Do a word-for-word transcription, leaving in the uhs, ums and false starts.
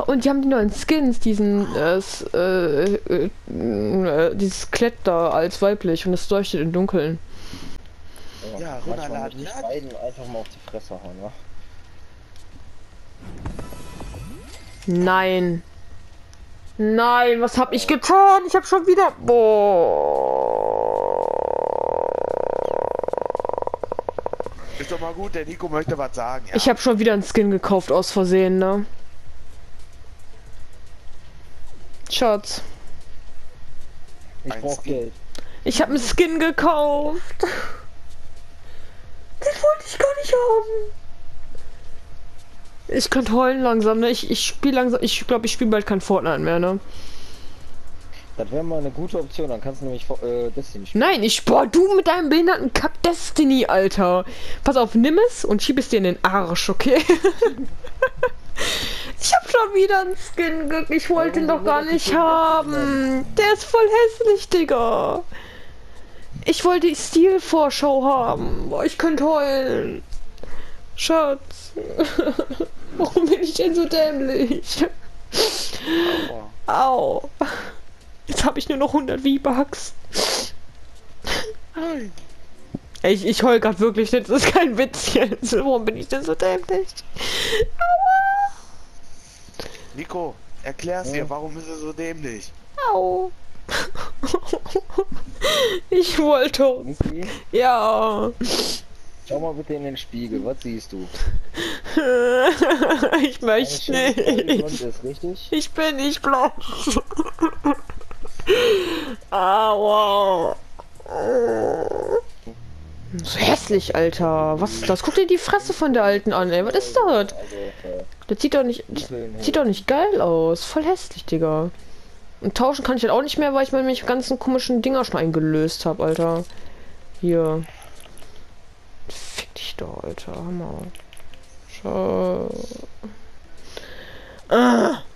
und die haben die neuen Skins, diesen, äh, s- äh, äh, äh, dieses Kletter als weiblich und es leuchtet im Dunkeln. Ja, Ja, manchmal runterladen, muss ich ja. beiden einfach mal auf die Fresse hauen, wa? Nein. Nein, was hab ich getan? Ich hab schon wieder... Boah. Ist doch mal gut, der Nico möchte was sagen, ja. Ich hab schon wieder einen Skin gekauft aus Versehen, ne? Schatz. Ich Ein brauch Skin. Geld. Ich hab einen Skin gekauft. Den wollte ich gar nicht haben. Ich könnte heulen langsam, ne? Ich, ich spiele langsam... Ich glaube, ich spiele bald kein Fortnite mehr, ne? Das wäre mal eine gute Option, dann kannst du nämlich äh, Destiny spielen. Nein, ich... Boah, du mit deinem behinderten Kack Destiny, Alter. Pass auf, nimm es und schieb es dir in den Arsch, okay? Ich hab schon wieder einen Skin ge... Ich wollte ihn doch gar nicht haben. Der ist voll hässlich, Digga. Ich wollte die Stilvorschau haben. Boah, ich könnte heulen. Schatz. Warum bin ich denn so dämlich? Aua. Au. Jetzt habe ich nur noch hundert V-Bucks. Nein. Ich, ich heul grad wirklich, das ist kein Witz jetzt. Warum bin ich denn so dämlich? Aua. Nico, erklär's Ja. dir, warum ist er so dämlich? Au. Ich wollte. Niki, Ja. schau mal bitte in den Spiegel, was siehst du? Ich möchte Eine schöne nicht. Blond ist, richtig? Ich bin nicht blond. Aua. So hässlich, Alter. Was ist das? Guck dir die Fresse von der Alten an, ey. Was ist das? Also, äh, Das sieht doch nicht... Das sieht doch nicht geil aus. Voll hässlich, Digga. Und tauschen kann ich halt auch nicht mehr, weil ich mir mich ganzen komischen Dinger schon eingelöst habe, Alter. Hier. Fick dich doch, Alter. Hammer. Schau. Ah.